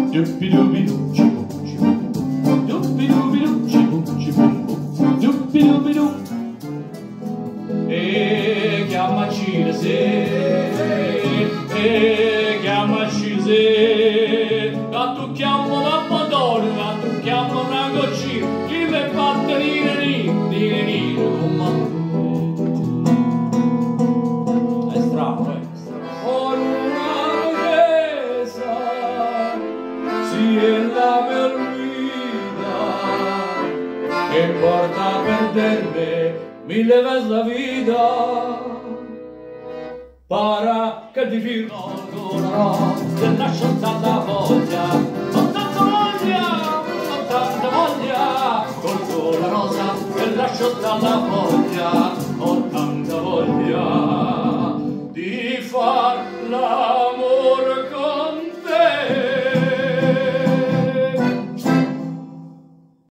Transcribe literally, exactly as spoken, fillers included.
Duppi-dubbi-doo, ci-bum, ci-bum. Duppi-dubbi-doo, ci-bum, ci-bum. Duppi-dubbi-doo. E chiamaci le sere, e chiamaci le sere. La tocchiamo la madonna, la tocchiamo una goccina, chi mi batte di nini, di nini, come è strano, eh? Con una chiesa, sì è la mia vita, che porta a perderme mille veces la vida. Para che di firmo durerò, te lascio tanta voglia, ho tanta voglia, ho tanta voglia, colgo la rosa e lascio tanta voglia, ho tanta voglia di farla.